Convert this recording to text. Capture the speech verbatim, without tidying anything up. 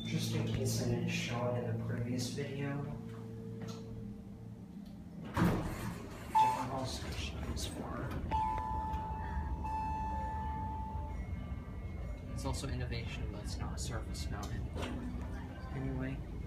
Just in case I didn't show it in the previous video. Different wall station is for. It's also innovation, but it's not surface mounted. Anyway.